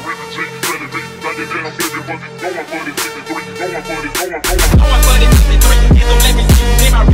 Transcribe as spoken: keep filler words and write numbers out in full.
really G, better be, like it down, baby, but going for the G P three, going for the, going, going. Going for the G P three, it don't let me see you in my